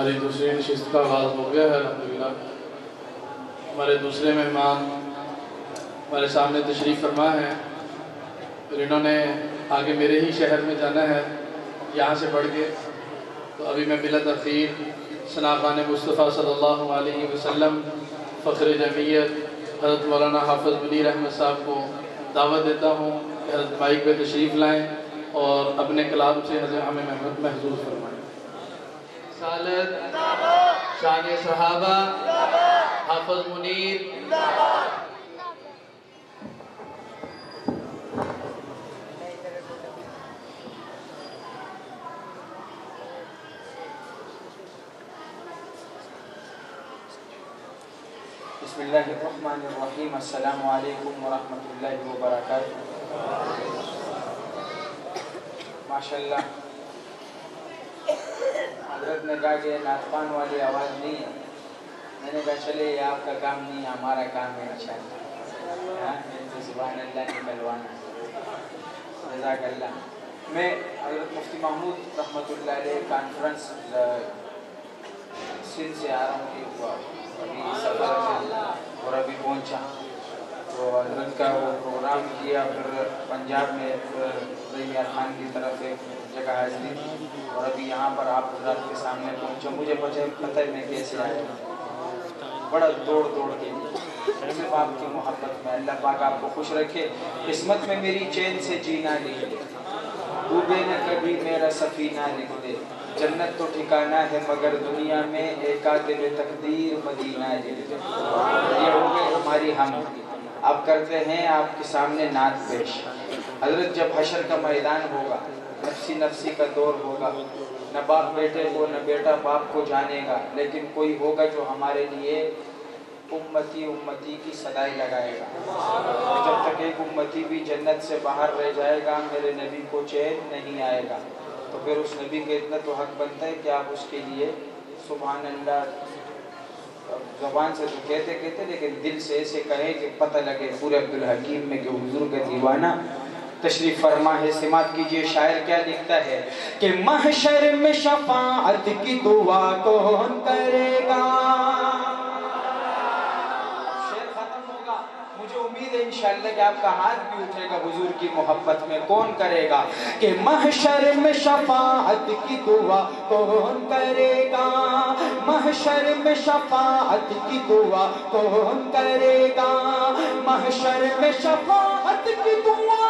ہماری دوسری نشست کا آغاز ہو گیا ہے الحمدللہ۔ ہمارے دوسرے مہمان ہمارے سامنے تشریف فرما ہیں اور انہوں نے آگے میرے ہی شہر میں جانا ہے یہاں سے پڑھ کے، تو ابھی میں بلا تاخیر ثنا خوان مصطفیٰ صلی اللہ علیہ وسلم فخر جمعیت حضرت مولانا حافظ منیر احمد صاحب کو دعوت دیتا ہوں کہ حضرت مائک پہ تشریف لائیں اور اپنے کلام سے حضرت ہمیں محظوظ فرمائیں۔ رسالت، شان صحابہ، حافظ منیر، بسم اللہ الرحمن الرحیم۔ السلام علیکم ورحمۃ اللہ وبرکاتہ۔ ماشاءاللہ حضرت نے کہا کہ نعت خوان والی آواز نہیں ہے، میں نے کہا چلے یہ آپ کا کام نہیں ہے، ہمارا کام ہے انشاءاللہ، سبحان اللہ نکلوانا۔ جزاک اللہ۔ میں حضرت مفتی محمود رحمۃ اللہ علیہ کانفرنس سندھ سے آ رہا ہوں کہ ابھی سفر میں اور ابھی پہنچا تو حضرت کا وہ پروگرام کیا، پھر پنجاب میں میاں خان کی طرف ایک جگہ حاضری تھی اور ابھی یہاں پر آپ حضرات کے سامنے پہنچا۔ مجھے پتہ میں کیسے آیا، بڑا دوڑ کے صرف آپ کی محبت میں۔ اللہ پاک آپ کو خوش رکھے، قسمت میں میری چین سے جینا لکھ دے، ڈوبے نہ کبھی میرا سفینہ لکھ دے، جنت تو ٹھکانہ ہے مگر دنیا میں ایک کاتب تقدیر مدینہ لکھ دے۔ یہ ہو گئے ہماری ہم۔ اب کرتے ہیں آپ کے سامنے نعت پیش۔ حضرت جب حشر کا میدان ہوگا، نفسی کا دور ہوگا، نہ باپ بیٹے کو نہ بیٹا باپ کو جانے گا، لیکن کوئی ہوگا جو ہمارے لیے امتی امتی کی صدائی لگائے گا۔ جب تک ایک امتی بھی جنت سے باہر رہ جائے گا میرے نبی کو چین نہیں آئے گا۔ تو پھر اس نبی کا اتنا تو حق بنتا ہے کہ آپ اس کے لیے سبحان اللہ زبان سے تو کہتے لیکن دل سے ایسے کہیں کہ پتہ لگے پورے عبدالحکیم میں کہ حضور کا دیوانہ تشریف فرما ہے۔ سماعت کیجئے شاعر کیا لکھتا ہے کہ محشر میں شفاعت کی دعا کون کرے گا۔ شعر ختم ہوگا، مجھے امید ہے انشاءاللہ کہ آپ کا ہاتھ بھی اٹھے گا حضور کی محبت میں۔ کون کرے گا کہ محشر میں شفاعت کی دعا کون کرے گا، محشر میں شفاعت کی دعا کون کرے گا، محشر میں شفاعت کی دعا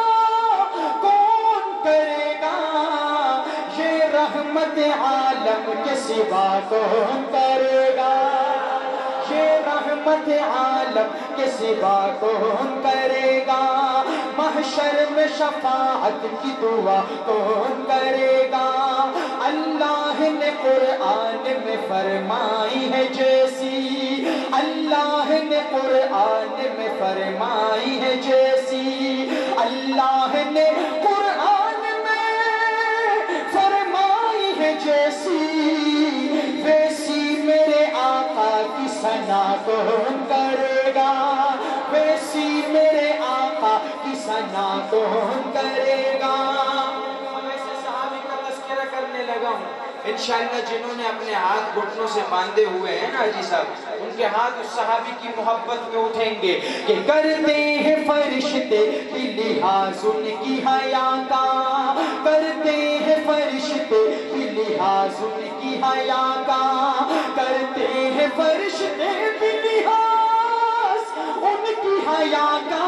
کون کرے گا، یہ رحمت عالم کے سوا کون کرے گا، یہ رحمت عالم کے سوا کون کرے گا، محشر میں شفاعت کی دعا کون کرے گا۔ اللہ نے قرآن میں فرمائی ہے جیسی، اللہ نے قرآن میں فرمائی ہے جیسی، اللہ نے قرآن میں فرمائی ہے جیسی، ویسی میرے آقا کی ثنا کون کرے گا، ویسی میرے آقا کی ثنا کون کرے گا۔ میں ایسے صحابی کا تذکرہ کرنے لگا ہوں انشاءاللہ جنہوں نے اپنے ہاتھ گھٹنوں سے باندھے ہوئے ہیں نا حاجی صاحب، ان کے ہاتھ اس صحابی کی محبت میں اٹھیں گے کہ کرتے ہیں فرشتے بھی لحاظ ان کی حیا کا، کرتے ہیں فرشتے بھی لحاظ ان کی حیا کا، کرتے ہیں فرشتے بھی لحاظ ان کی حیا کا،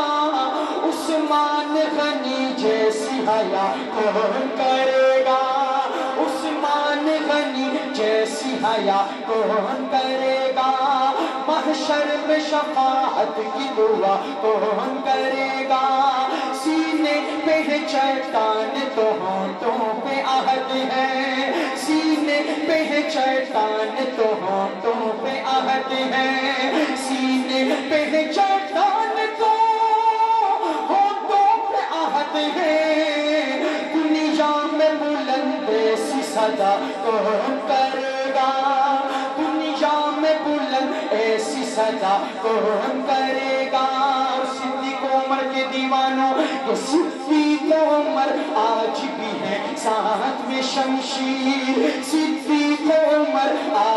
عثمان غنی جیسی حیا کون کرے گا، عثمان غنی جیسی حیا کون کرے گا، محشر میں شفاعت کی دعا کون کرے گا، سینے پہ چٹان تو ہونٹوں پہ عہد ہے، سینے پہ چٹان تو ہونٹوں پہ عہد ہے، سینے پہ چٹان تو ہونٹوں پہ عہد ہے، دنیا میں بلند ایسی صدا کون کرے گا، دنیا میں بلند ایسی صدا کون کرے گا۔ صدیق عمر کے دیوانوں کہ صدیق عمر آج بھی ہیں ساتھ میں شمشیر، صدیق عمر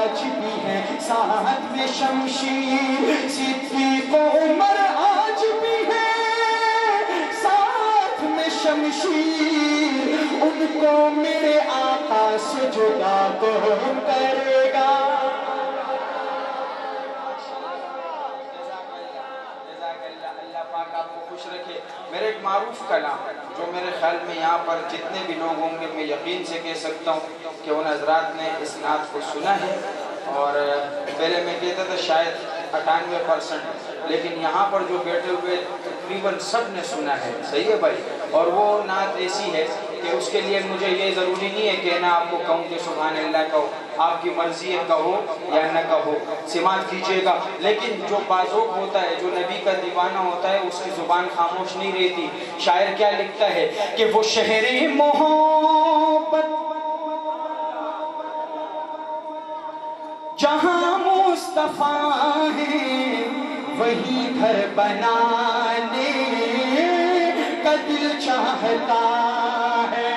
آج بھی ہے ساتھ میں شمشیر، صدیق و عمر آج بھی ہے ساتھ میں شمشیر، ان کو میرے آقا سے جدا کون کرے گا؟ اللہ پاک آپ کو خوش رکھے۔ میرے ایک معروف کلام جو میرے خیال میں یہاں پر جتنے بھی لوگ ہوں گے میں یقین سے کہہ سکتا ہوں کہ ان حضرات نے اس نعت کو سنا ہے، اور پہلے میں کہتا تھا شاید 98%، لیکن یہاں پر جو بیٹھے ہوئے تقریباً سب نے سنا ہے، صحیح ہے بھائی؟ اور وہ نعت ایسی ہے کہ اس کے لیے مجھے یہ ضروری نہیں ہے کہنا آپ کو کہوں کہ سبحان اللہ کہو، آپ کی مرضی ہے کہو یا نہ کہو، سماعت کیجئے گا، لیکن جو بازوق ہوتا ہے، جو نبی کا دیوانہ ہوتا ہے، اس کی زبان خاموش نہیں رہتی۔ شاعر کیا لکھتا ہے کہ وہ شہر محبت جہاں مصطفیٰ ہے وہی گھر بنانے کا دل چاہتا ہے۔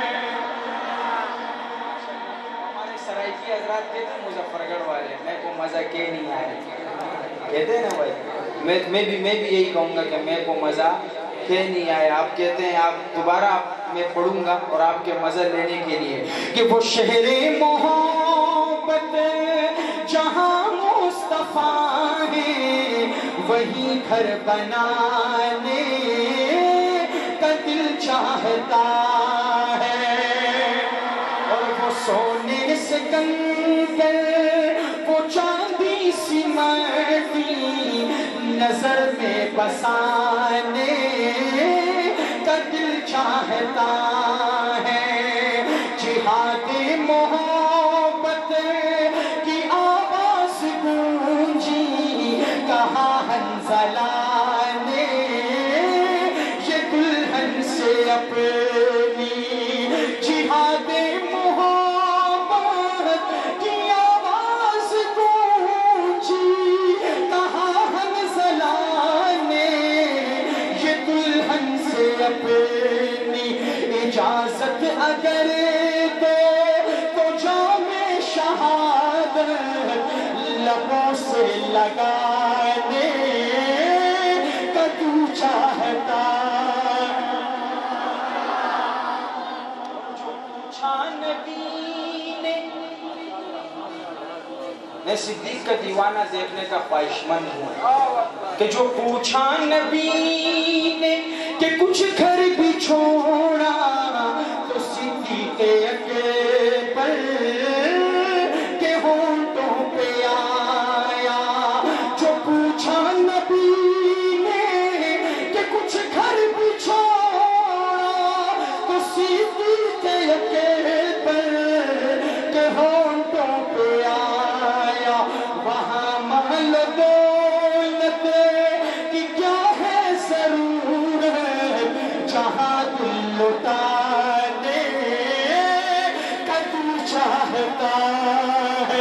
ہمارے سرائکی حضرات کہتے ہیں مظفر گڑھ والے، میں کو مزہ کے نہیں آئے، کہتے ہیں نا بھائی؟ میں بھی یہی کہوں گا کہ میں کو مزہ کے نہیں آئے۔ آپ کہتے ہیں آپ دوبارہ میں پڑھوں گا اور آپ کے مزہ لینے کے لیے کہ وہ شہر محبت جہاں مصطفیٰ ہے وہی گھر بنانے کا دل چاہتا ہے، اور وہ سونے سے کنگن وہ چاندی سی مٹی نظر میں بسانے کا دل چاہتا ہے۔ جہاد محبت کی آواز گونجی کہاں حنظلہ نے یہ دلہن سے اپنی، جہاد محبت کی آواز گونجی کہاں حنظلہ نے یہ دلہن سے اپنی، اجازت اگر دے تو جام شہادت لبوں سے لگانے کا تو چاہتا۔ میں صدیق کا دیوانہ دیکھنے کا خواہش مند ہوں کہ جو پوچھا نبی نے کہ کچھ گھر بھی چھوڑا تو صدیق اکبر کے ہونٹوں پہ آیا۔ جو پوچھا نبی نے کہ کچھ گھر بھی چھوڑا تو صدیق اکبر کے ہونٹوں پہ آیا۔ وہاں مال دولت کی کیا ہے ضرورت جہاں دل لٹانے کا تو چاہتا ہے۔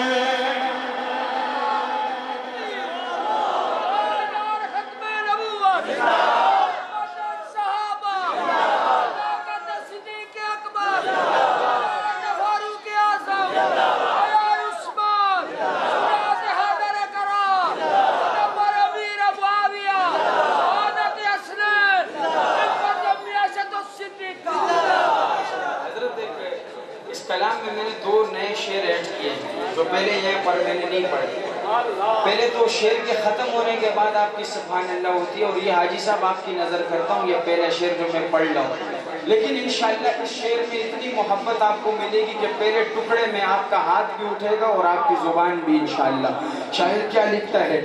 کلام میں نے 2 نئے شعر ایڈ کیے ہیں جو پہلے یہاں پر میں نے نہیں پڑھے۔ پہلے تو شعر کے ختم ہونے کے بعد آپ کی سبحان اللہ ہوتی ہے، اور یہ حاجی صاحب آپ کی نظر کرتا ہوں یہ پہلا شعر جو میں پڑھ رہا ہوں، لیکن انشاءاللہ اس شعر میں اتنی محبت آپ کو ملے گی کہ پہلے ٹکڑے میں آپ کا ہاتھ بھی اٹھے گا اور آپ کی زبان بھی انشاءاللہ۔ شاعر کیا لکھتا ہے،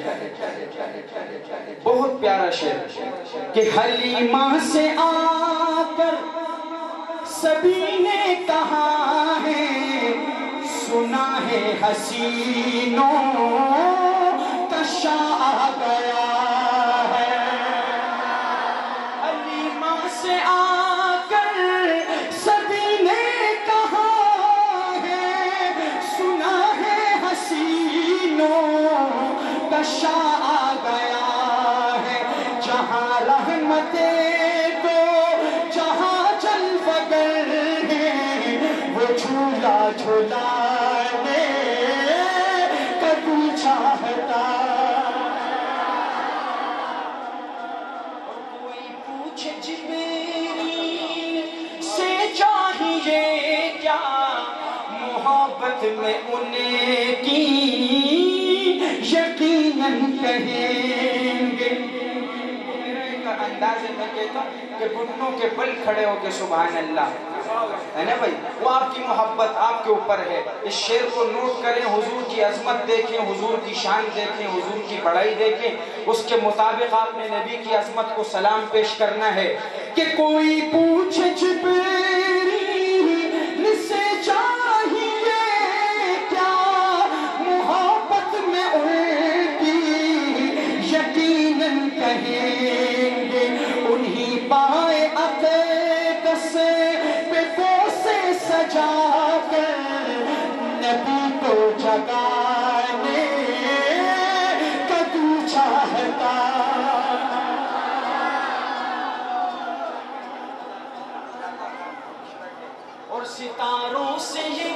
بہت پیارا شعر کہ حلیمہ سے آ کر سبھی نے کہا ہے سنا ہے حسینوں کا شاہ آ گیا ہے۔ حلیمہ سے آ کر سبھی نے کہا ہے سنا ہے حسینوں کا شاہ آ گیا ہے۔ جہاں رحمتیں جھولا جھولانے चाहता। और कोई पूछे जिब्रील से चाहिए क्या, मोहब्बत में उनकी यकीनन कहेंगे। मेरा एक अंदाज़ है, मैं कहता हूँ कि घुटनों के बल खड़े होके सुभान अल्लाह, है ना भाई, वो आपकी मोहब्बत आपके ऊपर है। इस शेर को नोट करें, हुजूर की अजमत देखें, हुजूर की शान देखें, हुजूर की बड़ाई देखें, उसके मुताबिक आपने नबी की अजमत को सलाम पेश करना है कि कोई पूछे जिब्रील से चाहिए क्या, मोहब्बत में उनकी यकीनन कहेंगे। उन्हीं पाए अक़ीदत पे बोसे सजा कर नबी को जगाने का तू चाहता। और सितारों से ये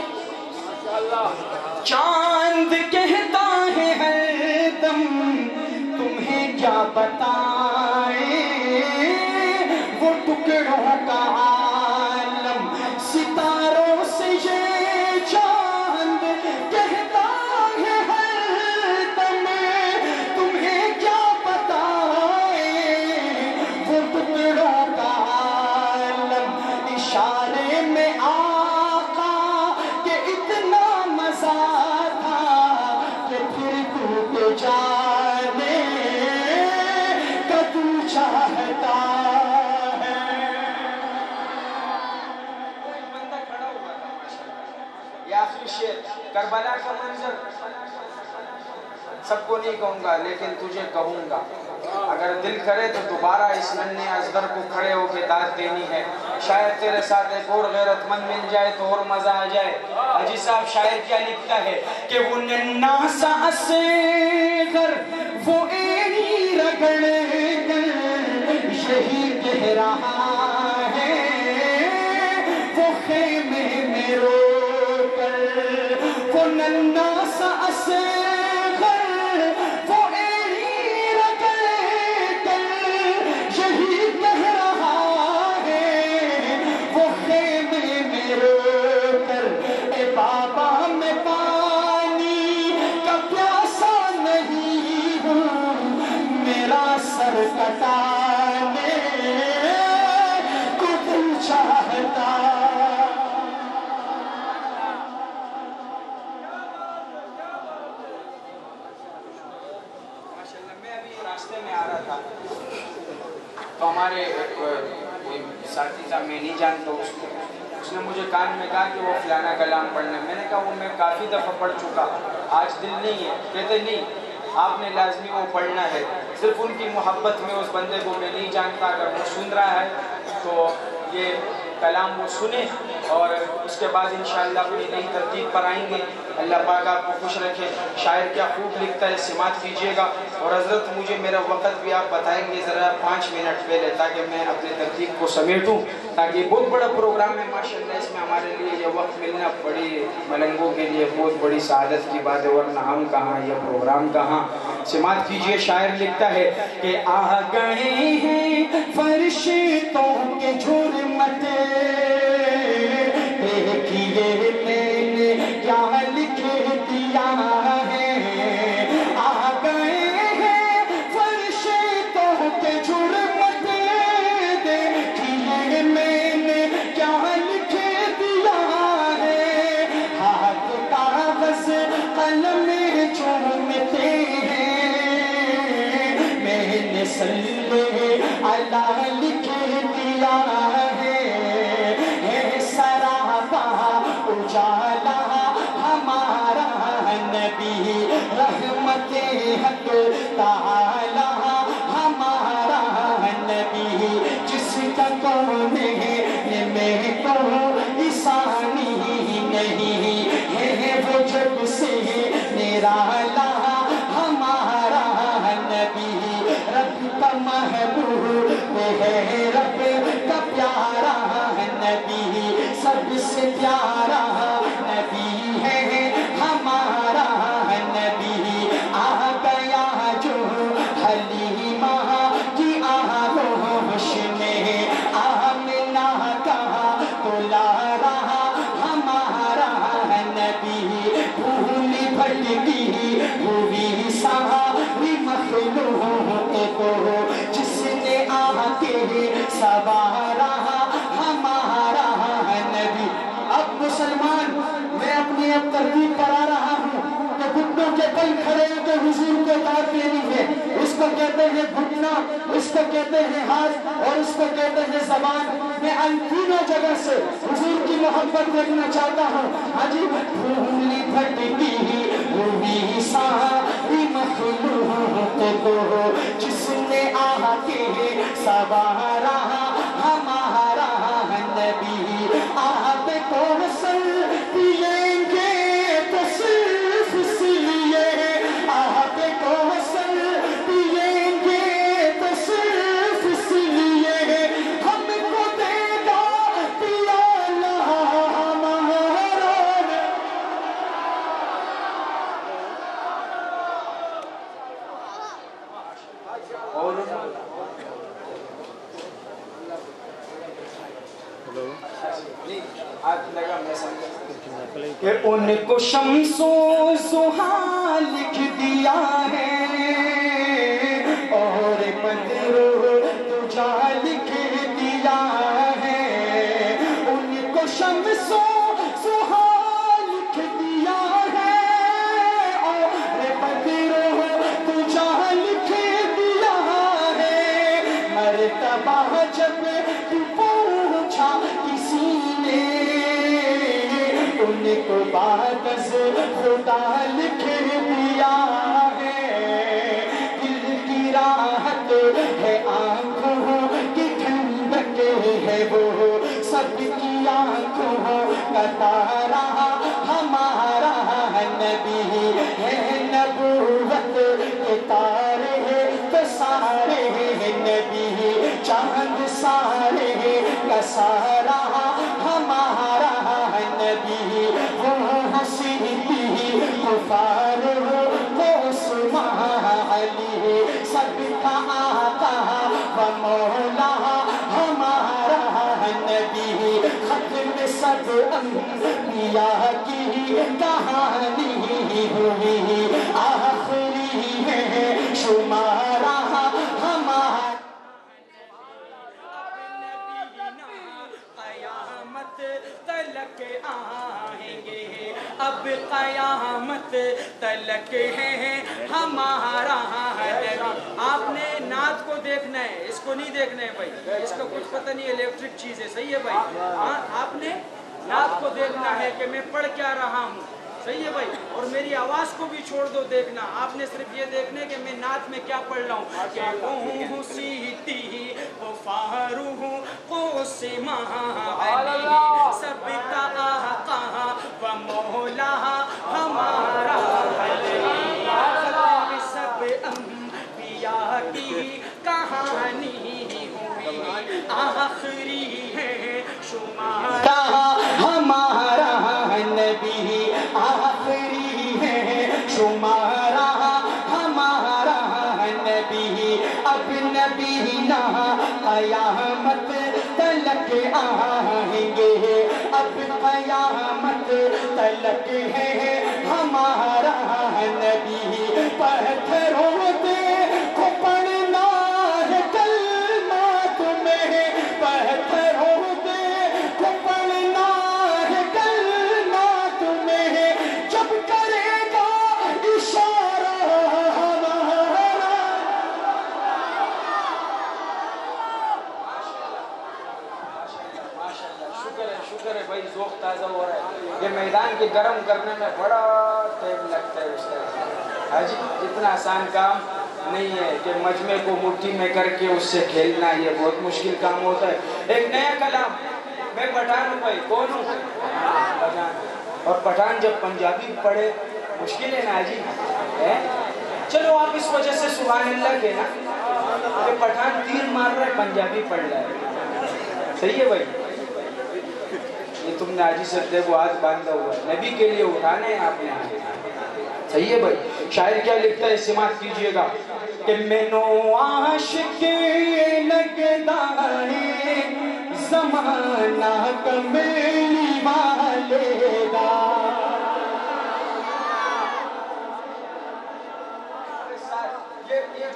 चांद कहता है हरदम, तुम्हें क्या बताएं वो टुकड़ों का आलम। सितारों से ये चांद कहता है हरदम, तुम्हें क्या बताएं वो टुकड़ों का आलम। इशारे में आका के इतना मजा था कि फिर तू जाने का तू चाहता है। कोई बंदा खड़ा हुआ था माशाल्लाह, ये आखिरी शेर, करबला का मंजर सबको नहीं कहूँगा लेकिन तुझे कहूँगा। अगर दिल करे तो दोबारा इस नन्हे असगर को खड़े होके दाद देनी है। शायद तेरे साथ एक और गैरतमंद मिल जाए तो और मजा आ जाए। अजी साहब शायर क्या लिखता है कि वो नन्ना सा असगर वो एड़ी रगड़ कर यही कह रहा है, वो खेमे में रो कर। वो नन्ना सा असगर वो एड़ी रगड़ कर यही कह रहा है, वो खेमे में रो कर। ए बाबा मैं पानी का प्यासा नहीं हूँ, मेरा सर कटाने को तू चाहता। माशाल्लाह, मैं अभी रास्ते में आ रहा था तो हमारे एक साथी था, मैं नहीं जानता उसको, उसने मुझे कान में कहा कि वो फलाना कलाम पढ़ना। मैंने कहा वो मैं काफ़ी दफ़ा पढ़ चुका, आज दिल नहीं है। कहते नहीं, आपने लाजमी वो पढ़ना है। सिर्फ उनकी मोहब्बत में उस बंदे को मैं नहीं जानता, अगर वो सुन रहा है तो ये कलाम वो सुने और उसके बाद इंशाअल्लाह अपनी नई तरतीब पर आएंगे। अल्लाह पाक आपको खुश रखे। शायर क्या खूब लिखता है, सिमात कीजिएगा। और हज़रत मुझे मेरा वक़्त भी आप बताएंगे ज़रा 5 मिनट पहले, ताकि मैं अपनी तरतीब को समेटूँ, ताकि बहुत बड़ा प्रोग्राम है माशाअल्लाह। इसमें हमारे लिए ये वक्त मिलना बड़ी मलंगों के लिए बहुत बड़ी सआदत की बात है, वरना हम कहाँ, ये प्रोग्राम कहाँ। सिमात कीजिए। शायर लिखता है कि आ गए हैं फरिश्तों के झुरमटे, देखिए मैंने क्या लिख दिया है। आ गए हैं फरिश्तों के झुरमटे, देखिए मैंने क्या लिख दिया है। हाथ कागज कलम चूमते हैं, मैंने सल्ले अला लिख दिया है। सरापा उजाला हमारा नबी, रहमते हक ताला हमारा नबी, जिसका कौन में तो ईसानी नहीं है, वो जब से निराला हमारा नबी। रब का महबूब है, रब का प्यारा नबी, सबसे प्यारा नबी है हमारा नबी। بھٹکی ہوئی ساری مخلوق کو، جس نے آ کے سوارا ہمارا نبی۔ اب مسلمان، میں اپنی اب ترتیب پر آ رہا ہوں کہ گھٹنوں کے بل کھڑے ہو کے حضور کو اطاعت دینی ہے۔ اس کو کہتے ہیں گھٹنا، اس کو کہتے ہیں ہاتھ، اور اس کو کہتے ہیں زبان۔ میں ان تینوں جگہ سے حضور کی محبت دیکھنا چاہتا ہوں۔ حجی پھولی بھٹکی ہوئی ساری مخلوق کو، جس نے آ کے سوارا ہمارا نبی۔ آپ کو سر پئیں گے تو صرف اس لیے، آپ کو سر پئیں گے تو صرف اس لیے، ہم کو دے گا پیالہ ہمارا۔ اور کہ ان کو شمس و ضحیٰ لکھ دیا ہے، اور بدر و دجا لکھ دیا ہے۔ ان کو شمس و ضحیٰ لکھ دیا ہے، اور بدر و دجا لکھ دیا ہے۔ مرتبہ جب تو پوچھا کسی نے، ان کو بعد از خدا لکھ دیا ہے۔ دل کی راحت ہے آنکھوں کی ٹھنڈک ہے وہ، سب کی آنکھوں کا تارا ہمارا نبی ہے۔ نبوت کے تارے تو سارے نبی، چاند سارے کا سارا ہمارا نبی۔ وہ حسینی غفار وہ عثمان علی، سب کا آقا و مولا ہمارا نبی۔ ختم سب انبیاء کی کہانی ہوئی، آخری ہے شمارا ہمارا۔ قیامت تلک آئیں گے، اب قیامت تلک ہے ہمارا نبی۔ آپ نے نعت کو دیکھنا ہے، اس کو نہیں دیکھنا ہے بھائی، اس کا کچھ پتہ نہیں، الیکٹرک چیز ہے، صحیح ہے بھائی؟ ہاں، آپ نے نعت کو دیکھنا ہے کہ میں پڑھ کیا رہا ہوں، صحیح ہے بھائی؟ اور میری آواز کو بھی چھوڑ دو دیکھنا، آپ نے صرف یہ دیکھنا ہے کہ میں نعت میں کیا پڑھ رہا ہوں کہ وہ سیتی وہ فاروق عثمان علی، سب کا آقا و مولا ہمارا علی۔ سب انبیاء کی کہانی ہوئی، آخری ہے شمارا ہمارا نبی، آخری ہے شمارا ہمارا نبی۔ اب نبی نہ قیامت تلک آئیں گے، اب قیامت تلک ہے ہمارا نبی۔ پتھروں پہ کو پڑھنا ہے کلمہ تمہیں، پتھروں پہ کو پڑھنا ہے کلمہ تمہیں، جب کرے گا اشارہ ہمارا۔ شکر ہے بھائی، ذوق تازہ ہو رہا ہے۔ یہ میدان کے گرم کرنے میں بڑا ٹائم لگتا ہے اس طرح۔ حاجی اتنا آسان کام نہیں ہے کہ مجمع کو مٹھی میں کر کے اس سے کھیلنا، یہ بہت مشکل کام ہوتا ہے۔ ایک نیا کلام، میں پٹھان ہوں بھائی، کون ہوں؟ پٹھان۔ اور پٹھان جب پنجابی پڑھے مشکل ہے نا حاجی؟ چلو آپ اس وجہ سے سبحان اللہ کہنا کہ پٹھان تیر مار رہا ہے، پنجابی پڑھ رہا ہے، صحیح ہے بھائی؟ یہ تم نے حاجی صدے کو ہاتھ باندھا ہوا ہے، نبی کے لیے اٹھانے ہیں آپ نے، صحیح ہے بھائی؟ شاعر کیا لکھتا ہے، سماعت کیجئے گا کہ مینو عاشق لگدا ہے زمانہ کمیلی والے دا،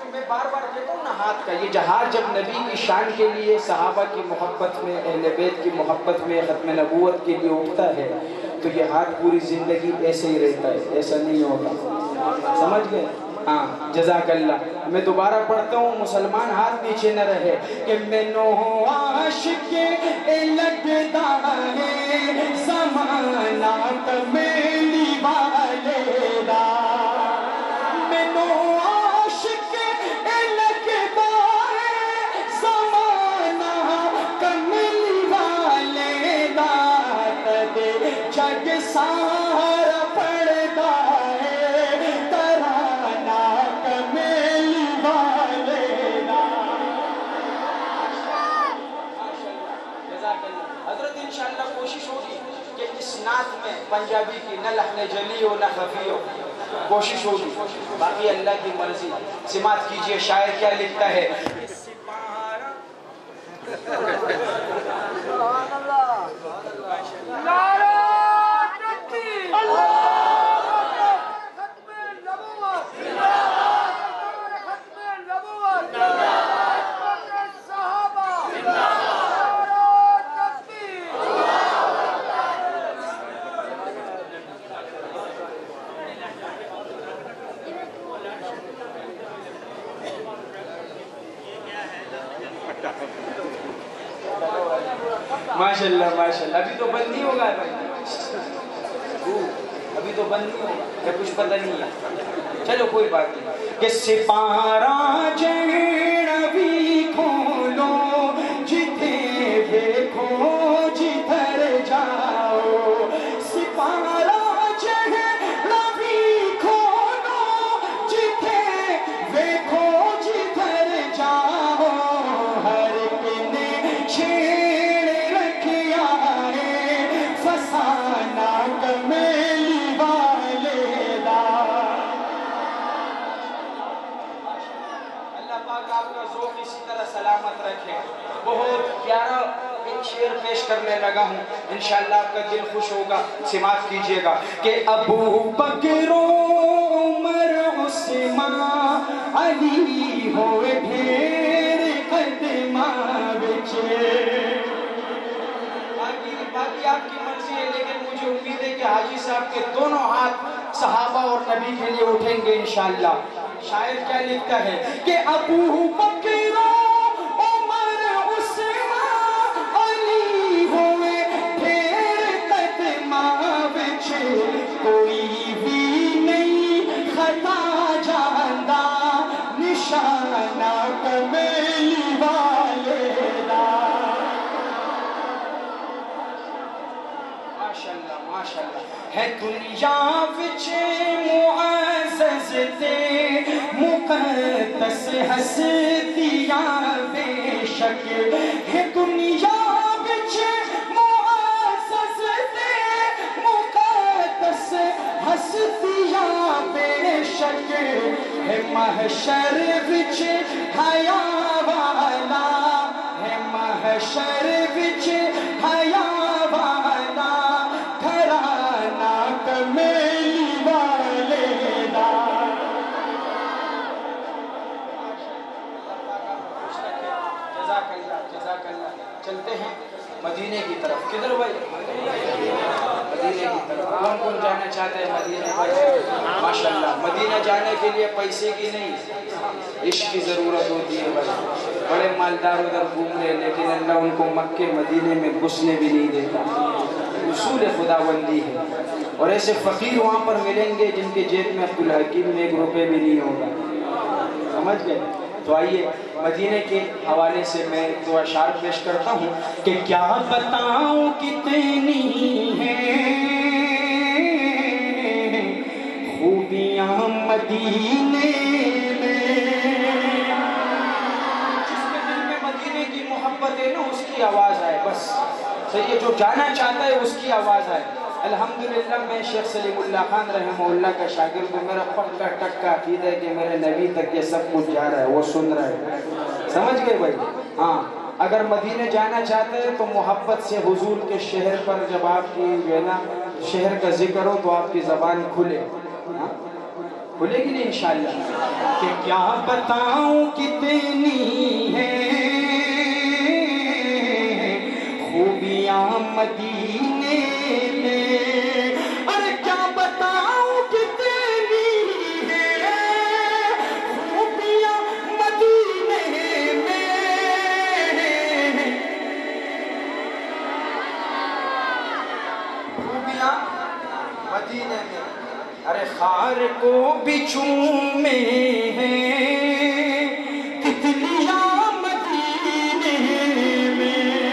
میں بار بار کہتا ہوں نا ہاتھ کا یہ جہاد جب نبی کی شان کے لیے صحابہ کی محبت میں اہل بیت کی محبت میں ختم نبوت کے لیے اٹھتا ہے تو یہ ہاتھ پوری زندگی ایسے ہی رہتا ہے ایسا نہیں ہوتا سمجھ گئے ہاں جزاک اللہ میں دوبارہ پڑھتا ہوں مسلمان ہاتھ نیچے نہ رہے کہ میں نو عاشق لگتا ہے زمانہ کمیلی والے دا میں نو عاشق لگتا ہے زمانہ کمیلی والے دا تدے جگ سارا پڑھتا ہے ترانہ کمیلی والے دا حضرت انشاءاللہ کوشش ہوگی کہ اس نعت میں پنجابی کی نہ لحن جلی ہو نہ خفی ہو کوشش ہوگی باقی اللہ کی مرضی سماعت کیجئے شاعر کیا لکھتا ہے ماشاءاللہ ماشاءاللہ ابھی تو بند نہیں ہوگا بھائی ابھی تو بند نہیں ہوگا کہ کچھ پتہ نہیں ہے چلو کوئی بات نہیں کہ سپارہ جیڑ بھی کھولو جتے دیکھو جدھر جاؤ سپارہ جیڑ بھی کھولو جتے دیکھو جدھر جاؤ ہر کنے چھیڑ رکھیا ہے فسانہ کمیلی والے دا اللہ پاک آپ کا ذوق اسی طرح سلامت رکھے بہت پیارا ایک شعر پیش کرنے لگا ہوں انشاءاللہ آپ کا دل خوش ہوگا سماعت کیجئے گا کہ ابو بکر عمر عثمان علی ہوئے ڈھیر قدماں بچے باقی آپ کی مرضی ہے لیکن مجھے امید ہے کہ حاجی صاحب کے دونوں ہاتھ صحابہ اور نبی کے لیے اٹھیں گے انشاءاللہ شاعر کیا لکھتا ہے کہ ابو بکر عمر عثمان علی ہوئے ڈھیر قدماں بچے کوئی بھی نہیں خطا جاندہ نشانہ کمیلی والے دا ماشاءاللہ ماشاءاللہ ہے دنیا وچ معزز تے مقدس ہستیاں بے شک ہے دنیا وچ معزز تے مقدس ہستیاں بے شک ہے محشر وچ حیا والا ہے محشر وچ حیا والا گھرانہ کمیلی والے دا جزاک اللہ جزاک اللہ چلتے ہیں مدینے کی طرف کدھر بھائی مدینے کی طرف کون کون جانا چاہتے ہیں مدینے بھائی ماشاءاللہ مدینہ جانے کے لیے پیسے کی نہیں عشق کی ضرورت ہوتی ہے بھائی بڑے مالدار ادھر گھوم رہے لیکن اللہ ان کو مکے مدینے میں گھسنے بھی نہیں دیتا اصول خداوندی ہے اور ایسے فقیر وہاں پر ملیں گے جن کے جیب میں عبدالحکیم میں 1 روپے بھی نہیں ہوگا سمجھ گئے تو آئیے مدینے کے حوالے سے میں 2 اشعار پیش کرتا ہوں کہ کیا بتاؤں کتنی ہیں خوبیاں مدینے میں جس کے دل میں مدینے کی محبت ہے نا اس کی آواز آئے بس صحیح ہے جو جانا چاہتا ہے اس کی آواز آئے الحمدللہ میں شیخ سلیم اللہ خان رحمہ اللہ کا شاگرد ہوں میرا پکا ٹکا عقیدہ ہے کہ میرے نبی تک یہ سب کچھ جا رہا ہے وہ سن رہا ہے سمجھ گئے بھائی ہاں اگر مدینے جانا چاہتے ہیں تو محبت سے حضور کے شہر پر جب آپ کی جو ہے نا شہر کا ذکر ہو تو آپ کی زبان کھلے بھولے گی نہیں انشاءاللہ کہ کیا بتاؤں کتنی ہے خوبیاں مدینے میں، ارے کیا بتاؤں کتنی ہے خوبیاں مدینے میں، خوبیاں مدینے میں، ارے خار کو بھی چومے ہیں تتلیاں مدینے میں۔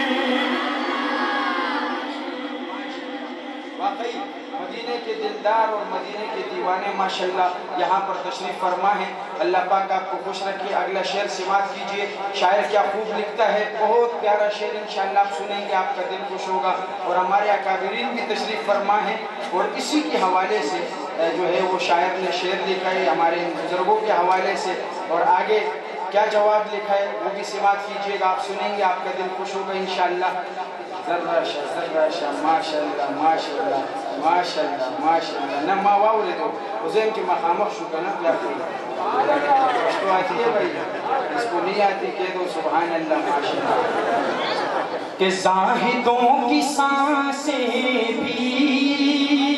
واقعی مدینے کے دلدار اور مدینے کے دیوانے ماشاءاللہ یہاں پر تشریف فرما ہے۔ اللہ پاک آپ کو خوش رکھے۔ اگلا شعر سماعت کیجئے، شاعر کیا خوب لکھتا ہے، بہت پیارا شعر انشاءاللہ آپ سنیں گے، آپ کا دل خوش ہوگا۔ اور ہمارے اکابرین بھی تشریف فرما ہے اور اسی کے حوالے سے جو ہے وہ شاعر نے شعر لکھا ہے ہمارے بزرگوں کے حوالے سے، اور آگے کیا جواب لکھا ہے وہ بھی سماعت کیجئے گا، آپ سنیں گے، آپ کا دل خوش ہوگا انشاءاللہ۔ ذرہ شاہ ماشاءاللہ ماشاءاللہ ماشاءاللہ ماشاءاللہ نہ ماں واؤ لے دو حسین کی مخامخ شکر نا پیار کی تو آتی ہے بھائی، اس کو نہیں آتی کہہ دو سبحان اللہ ماشاءاللہ۔ کہ زاہدوں کی سانسیں بھی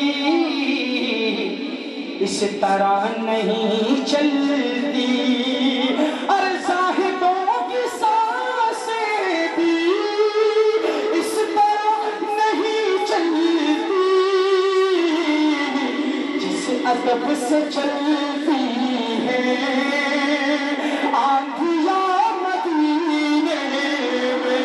اس طرح نہیں چلتی، اور زاہدوں کی سانسیں بھی اس طرح نہیں چلتی جس ادب سے چلتی ہے آندھیاں مدینے میں۔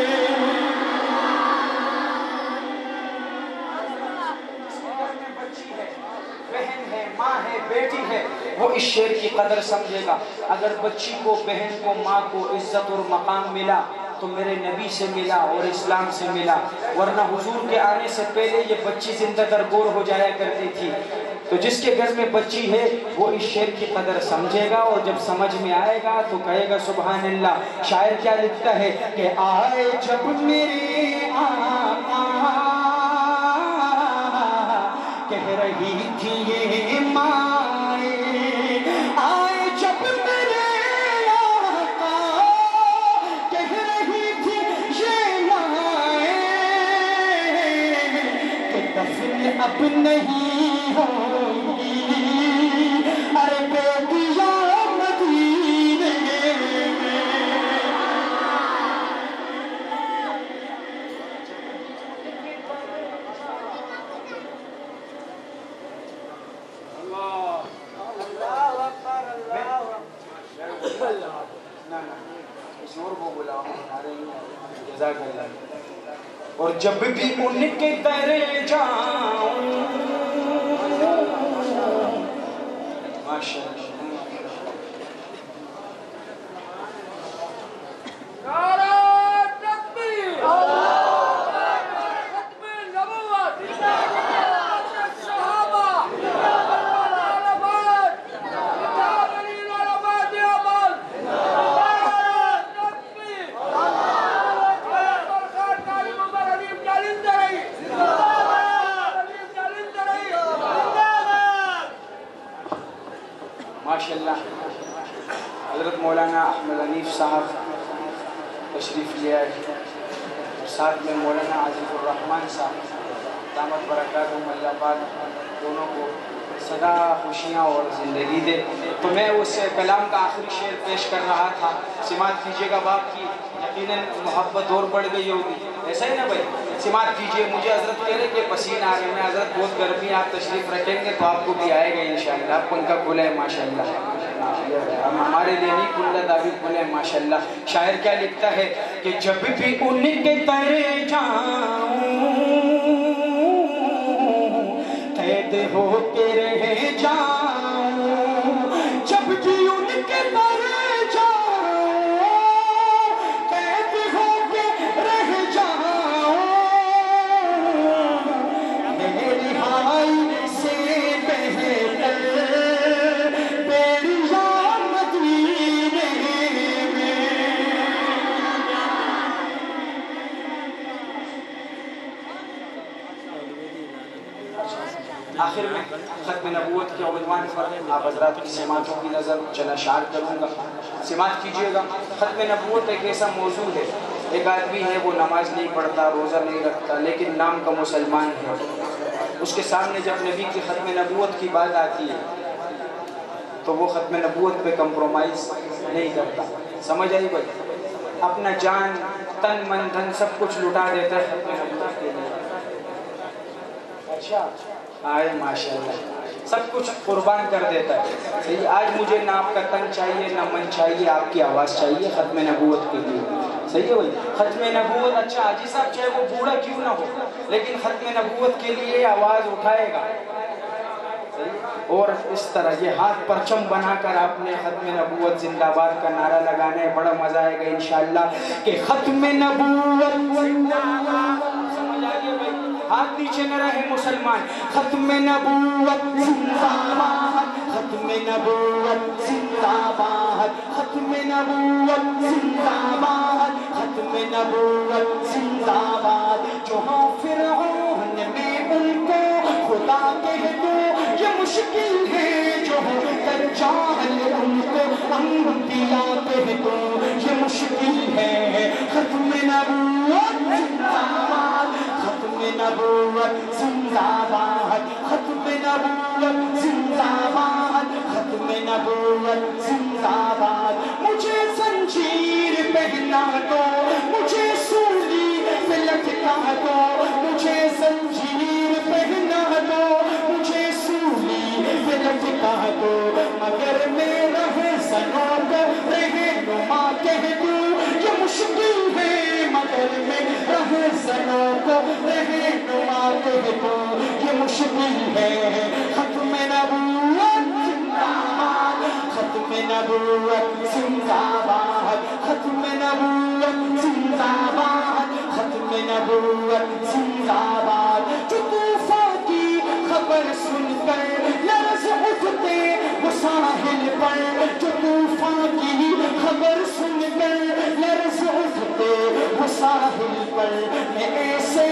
بہن ہے، ماں ہے، بیٹی ہے، وہ اس شعر کی قدر سمجھے گا۔ اگر بچی کو، بہن کو، ماں کو عزت اور مقام ملا تو میرے نبی سے ملا اور اسلام سے ملا، ورنہ حضور کے آنے سے پہلے یہ بچی زندہ درگور ہو جایا کرتی تھی۔ تو جس کے گھر میں بچی ہے وہ اس شعر کی قدر سمجھے گا، اور جب سمجھ میں آئے گا تو کہے گا سبحان اللہ۔ شاعر کیا لکھتا ہے کہ آئے جب میرے آقا کہہ رہی تھی یہ مائیں، آئے جب میرے آقا کہہ رہی تھی یہ مائیں کہ دفن اب نہیں ہوگی، ارے بیٹیاں مدینے میں۔ اور جب بھی ان کے در جاؤں ماشاءاللہ ماشاءاللہ حضرت مولانا احمد حنیف صاحب تشریف لے آئے، اور ساتھ میں مولانا عزیز الرحمن صاحب دامت برکاتہم، اللہ پاک دونوں کو سدا خوشیاں اور زندگی دے۔ تو میں اس کلام کا آخری شعر پیش کر رہا تھا، سماعت کیجئے گا۔ باپ کی یقیناً محبت اور بڑھ گئی ہوگی، ایسا ہی نا بھائی؟ سماعت کیجئے۔ مجھے حضرت کہہ رہے کہ پسینہ آ رہے ہیں، حضرت بہت گرمی، آپ تشریف رکھیں گے تو آپ کو بھی آئے گا انشاءاللہ، آپ کو ان کا کھلا ہے ماشاءاللہ، ہمارے لیے نہیں کھلا دعوی کھلا ہے ماشاءاللہ۔ شاعر کیا لکھتا ہے کہ جب بھی ان کے در جاؤں قید ہو کے رہ جاؤں، جب بھی ان کے در جاؤں قید ہو کے رہ جاؤں، میری ہائی سے بہتر بیڑیاں مدینے میں۔ آخر میں ختم نبوت کے عنوان پر آپ حضرات کی سماعتوں کی نظر چند اشعار کروں گا، سماعت کیجئے گا۔ ختم نبوت ایک ایسا موضوع ہے، ایک آدمی ہے وہ نماز نہیں پڑھتا، روزہ نہیں رکھتا، لیکن نام کا مسلمان ہے، اس کے سامنے جب نبی کی ختم نبوت کی بات آتی ہے تو وہ ختم نبوت پہ کمپرومائز نہیں کرتا۔ سمجھ آئی بھائی؟ اپنا جان، تن، من، دھن سب کچھ لٹا دیتا ہے ختم نبوت کے لیے۔ اچھا آئے ماشاءاللہ، سب کچھ قربان کر دیتا ہے۔ صحیح، آج مجھے نہ آپ کا تن چاہیے، نہ من چاہیے، آپ کی آواز چاہیے ختم نبوت کے لیے۔ صحیح ہے بھائی؟ ختم نبوت، اچھا حاجی صاحب چاہے وہ بوڑھا کیوں نہ ہو، لیکن ختم نبوت کے لیے آواز اٹھائے گا۔ اور اس طرح یہ ہاتھ پرچم بنا کر آپ نے ختم نبوت زندہ باد کا نعرہ لگانا ہے، بڑا مزہ آئے گا انشاءاللہ کہ ختم نبوت زندہ باد۔ سمجھ آئیے بھائی؟ ہاتھ نیچے نہ رہے مسلمان، ختم نبوت زندہ باد، ختم نبوت زندہ باد، ختم نبوت زندہ باد، ختم نبوت زندہ باد۔ جو ہاں فرعون میں ان کو خدا کہہ دو یہ مشکل ہے، جو ہو دجال ان کو انبیاء کہہ دو یہ مشکل ہے۔ ختم نبوت زندہ باد، ختم نبوت زندہ باد، ختم نبوت زندہ باد، ختم نبوت زندہ باد۔ مجھے زنجیر پہنا دو، مجھے سولی پہ لٹکا دو، مجھے زنجیر پہنا دو، مجھے سولی پہ لٹکا دو، مگر میں رہزنوں کو رہنما کہہ دوں یہ مشکل ہے، مگر میں رہزنوں کو رہنما کہہ دوں یہ مشکل ہے۔ ختم نبوت زندہ باد، ختم نبوت زندہ باد، ختم نبوت زندہ باد، ختم نبوت زندہ باد۔ جو طوفان کی خبر سن کر لرز اٹھتے وہ ساحل پر، جو طوفان کی خبر سن کر لرز اٹھتے وہ ساحل پر، میں ایسے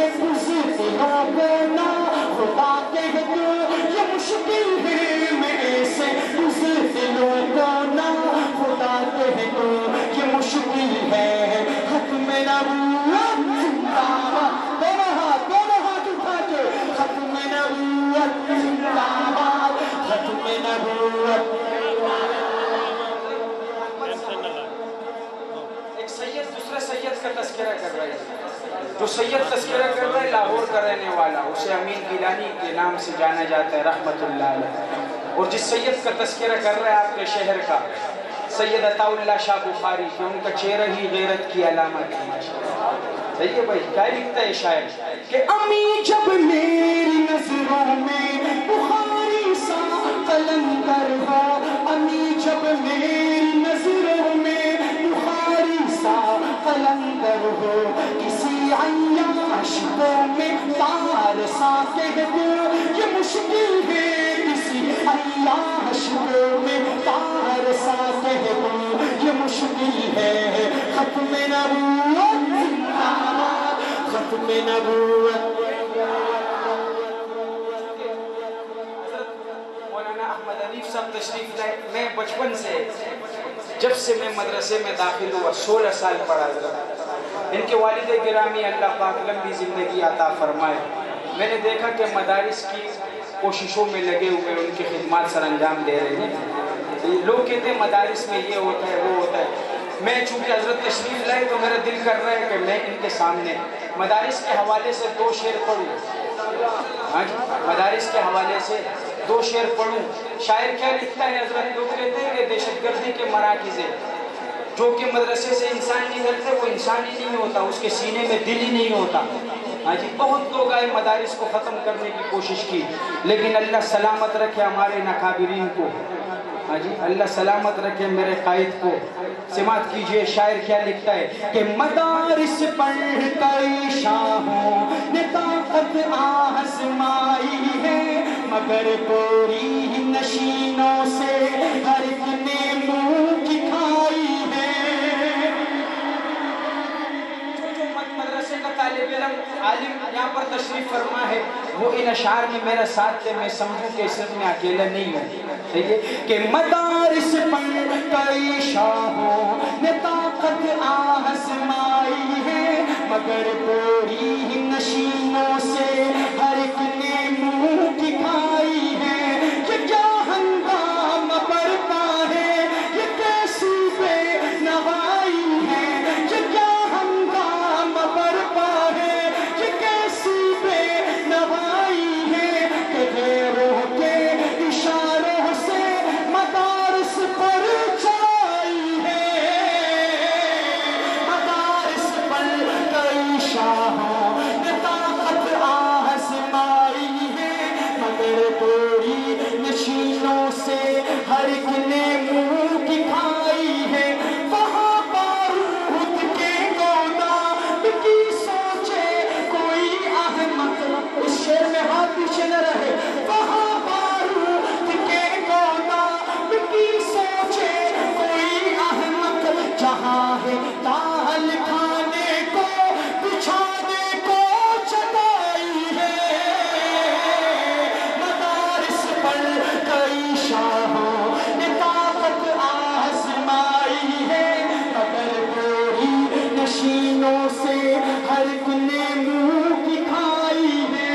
بزدلوں کو نہ خدا کہہ دوں یہ مشکل ہے، میں ایسے بزدلوں کو نہ خدا کہہ دوں یہ مشکل ہے۔ ختم نبوت زندہ باد، دونوں ہاتھ اٹھا کے ختم نبوت زندہ باد، ختم نبوت۔ ایک سید دوسرے سید کا تذکرہ کر رہا ہے، جو سید تذکرہ کر رہا ہے لاہور کا رہنے والا، اسے امین گیلانی کے نام سے جانا جاتا ہے رحمت اللہ علیہ۔ اور جس سید کا تذکرہ کر رہا ہے آپ کے شہر کا، سید عطا اللہ شاہ بخاری، کہ ان کا چہرہ ہی غیرت کی علامت ہے۔ صحیح ہے بھائی؟ کیا لکھتا ہے شاعر کہ امی جب میری نظروں میں بخاری سا قلندر ہو، امی جب میری نظروں میں بخاری سا قلندر ہو، کسی عیاش کو میں تار سا کہہ دوں یہ مشکل ہے، کسی عیاش کو میں تار سا کہہ دوں یہ مشکل ہے۔ ختم نبوت زندہ باد، ختم نبوت۔ مولانا احمد حنیف صاحب تشریف لائے، میں بچپن سے جب سے میں مدرسے میں داخل ہوا 16 سال پڑھا حضرت، ان کے والد گرامی اللہ پاک لمبی زندگی عطا فرمائے، میں نے دیکھا کہ مدارس کی کوششوں میں لگے ہوئے ان کی خدمات سر انجام دے رہے ہیں۔ لوگ کہتے ہیں مدارس میں یہ ہوتا ہے وہ ہوتا ہے، میں چونکہ حضرت تشریف لائے تو میرا دل کر رہا ہے کہ میں ان کے سامنے مدارس کے حوالے سے 2 شعر پڑھوں۔ ہاں جی، مدارس کے حوالے سے 2 شعر پڑھوں۔ شاعر کیا لکھتا ہے حضرت؟ لوگ کہتے ہیں کہ دہشت گردی کے مراکز ہے، جو کہ مدرسے سے انسان نکلتے وہ انسان ہی نہیں ہوتا، اس کے سینے میں دل ہی نہیں ہوتا۔ ہاں جی، بہت لوگ آئے مدارس کو ختم کرنے کی کوشش کی، لیکن اللہ سلامت رکھے ہمارے ناکابرین کو۔ ہاں جی، اللہ سلامت رکھے میرے قائد کو۔ سماعت کیجئے شاعر کیا لکھتا ہے کہ مدارس پڑھ کر شاہوں نے طاقت آزمائی ہے، مگر کوری نشینوں سے ہر ایک نے منہ کی کھائی ہے۔ جو مدرسے کا طالب علم عالم یہاں پر تشریف فرما ہے، وہ ان اشعار میں میرا ساتھ دے، میں سمجھوں کہ اس میں اکیلا نہیں ہوں. ٹھیک ہے کہ مدارس پر کئی شاہوں نے طاقت آزمائی ہے، مگر پوری نشینوں سے ہر ایک نے منہ دکھائی ہے. یہ کیا ہنگام برپا ہے، یہ کیسی بے نوائی ہے. یہ کیا ہنگام برپا ہے، یہ کیسی بے نوائی ہے کہ غیروں کے اشاروں سے مدارس پر چڑھائی ہے. مدارس پر کئی شاہوں نے طاقت آزمائی ہے، مگر پوری نشینوں سے ہر ایک نے منہ دکھائی ہے. وہاں بارود کے گودام کی سوچے کوئی احمق، اس شعر میں ہاتھ پیچھے نہ رہے. وہاں بارود کے گودام کی سوچے کوئی احمق، جہاں ہے تال کھانے کو بچھانے کو چٹائی ہے. مدارس پر کئی شاہوں نے طاقت آزمائی ہے، مگر پوری نشینوں سے ہر ایک نے منہ دکھائی ہے.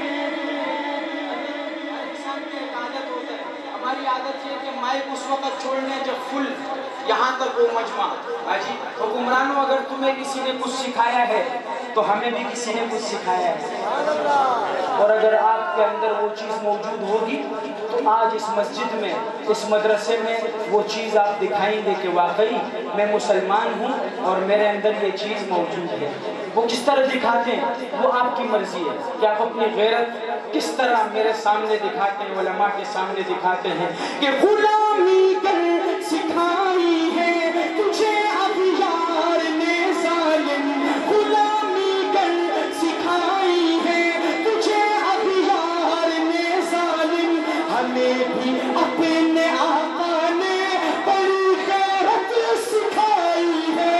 ہماری عادت یہ ہے کہ مائک اس وقت چھوڑنے جب فل یہاں تک وہ مجمع. حاجی حکمرانوں، اگر تمہیں کسی نے کچھ سکھایا ہے تو ہمیں بھی کسی نے کچھ سکھایا ہے، اور اگر آپ کے اندر وہ چیز موجود ہوگی تو آج اس مسجد میں، اس مدرسے میں وہ چیز آپ دکھائیں گے کہ واقعی میں مسلمان ہوں اور میرے اندر یہ چیز موجود ہے. وہ کس طرح دکھاتے ہیں وہ آپ کی مرضی ہے کہ آپ اپنی غیرت کس طرح میرے سامنے دکھاتے ہیں، علماء کے سامنے دکھاتے ہیں کہ غلامی کر سکھائی ہے تجھے اب یار نے ظالم. غلامی کر سکھائی ہے تجھے اب یار نے ظالم. ہمیں بھی اپنے آقا نے بڑی غیرت سکھائی ہے.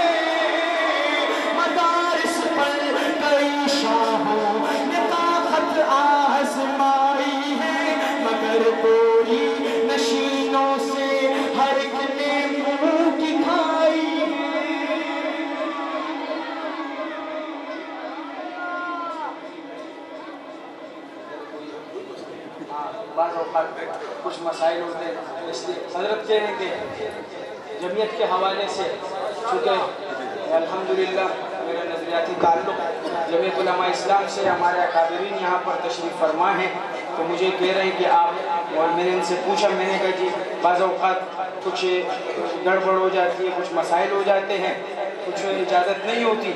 مدارس پر کئی شاہوں نے طاقت آزمائی ہے، مگر پوری نشینوں سے ہر ایک نے منہ دکھائی ہے. بعض اوقات کچھ مسائل ہوتے ہیں، اس لیے حضرت کہہ رہے ہیں کہ جمعیت کے حوالے سے چونکہ الحمدللہ میرا نظریاتی تعلق جمعیت علماء اسلام سے، ہمارے اکابرین یہاں پر تشریف فرما ہیں، تو مجھے کہہ رہے ہیں کہ آپ، اور میں نے ان سے پوچھا، میں نے کہا جی بعض اوقات کچھ گڑبڑ ہو جاتی ہے، کچھ مسائل ہو جاتے ہیں، کچھ اجازت نہیں ہوتی.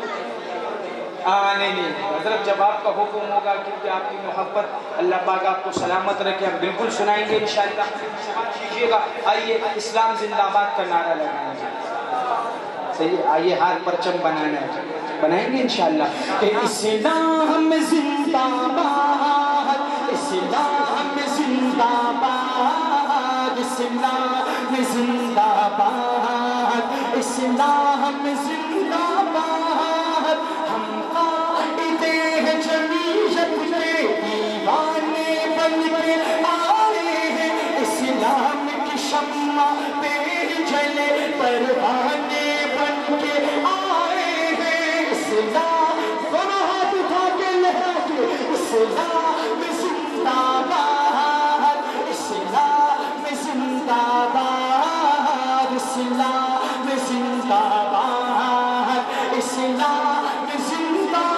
نہیں حضرت، جب آپ کا حکم ہوگا، کیونکہ آپ کی محبت اللہ پاک آپ کو سلامت رکھے، ہم بالکل سنائیں گے انشاءاللہ. کیجیے گا. آئیے اسلام زندہ باد کا نعرہ لگانا ہے. صحیح، آئیے ہاتھ پرچم بنانا ہے، بنائیں گے انشاءاللہ کہ اسلام زندہ باد، اسلام زندہ باد، اسلام زندہ باد، اسلام زندہ باد. ہم قائد جمعیت کے دیوانے بن کے آئے ہیں، اسلام کی شمع پہ جلے پروانے بن کے آئے ہیں. اسلام دونوں ہاتھ اٹھا کے لہرا کے اسلام زندہ باد، اسلام زندہ باد، اسلام زندہ باد، اسلام زندہ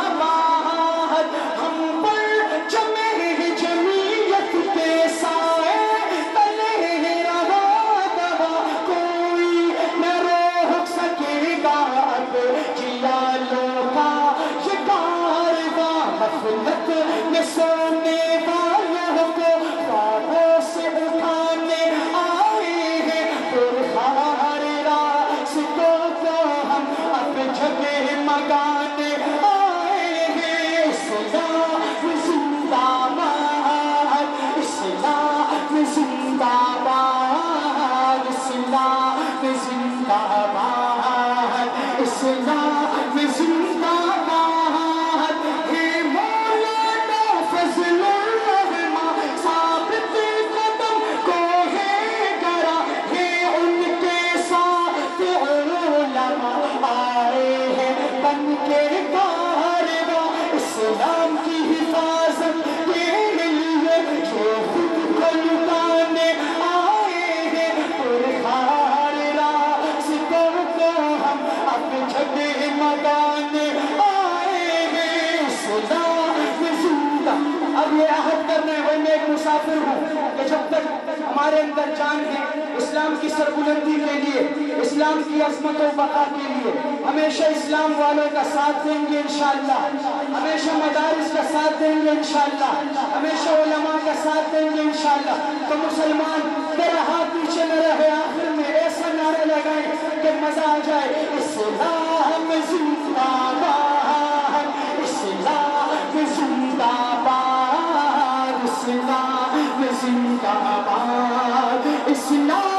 اندر جان ہے اسلام کی سربلندی کے لیے، اسلام کی عظمت و بقا کے لیے ہمیشہ اسلام والوں کا ساتھ دیں گے انشاءاللہ، ہمیشہ مدارس کا ساتھ دیں گے انشاءاللہ، ہمیشہ علماء کا ساتھ دیں گے انشاءاللہ۔ تو مسلمان میرا ہاتھ پیچھے نہ رہے، آخر میں ایسا نعرہ لگائیں کہ مزہ آ جائے، اسلام زندہ باد، اسلام زندہ باد، اسلام زندہ باد، اسلام